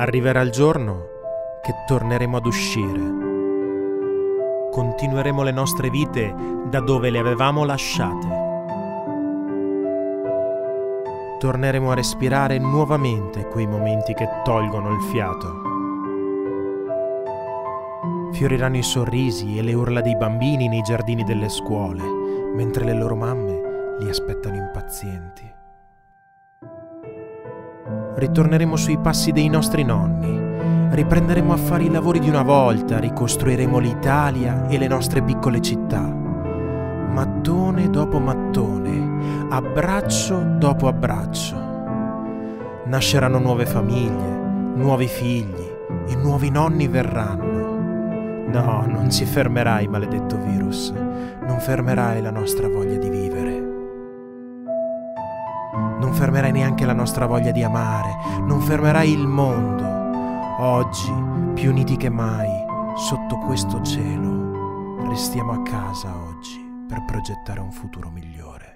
Arriverà il giorno che torneremo ad uscire. Continueremo le nostre vite da dove le avevamo lasciate. Torneremo a respirare nuovamente quei momenti che tolgono il fiato. Fioriranno i sorrisi e le urla dei bambini nei giardini delle scuole, mentre le loro mamme li aspettano impazienti. Ritorneremo sui passi dei nostri nonni, riprenderemo a fare i lavori di una volta, ricostruiremo l'Italia e le nostre piccole città. Mattone dopo mattone, abbraccio dopo abbraccio. Nasceranno nuove famiglie, nuovi figli e nuovi nonni verranno. No, non ci fermerai, maledetto virus, non fermerai la nostra voglia di vivere. Non fermerai neanche la nostra voglia di amare, non fermerai il mondo. Oggi, più uniti che mai, sotto questo cielo, restiamo a casa oggi per progettare un futuro migliore.